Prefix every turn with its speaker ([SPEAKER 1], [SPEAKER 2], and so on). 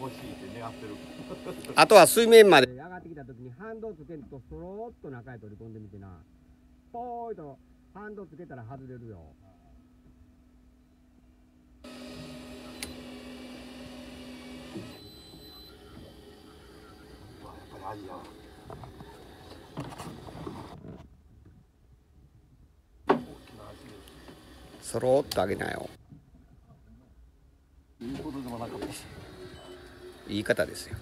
[SPEAKER 1] 欲しいって願ってる。
[SPEAKER 2] あとは水面まで上がってきた時にハンドつけるとスローっと中へ取り込んでみてな。ポーイとハンドつけたら外れるよ。
[SPEAKER 1] やっぱり味やわ。大きな味です。
[SPEAKER 2] スローっと上げなよ。
[SPEAKER 1] いいことでもなかった。
[SPEAKER 2] 言い方ですよ。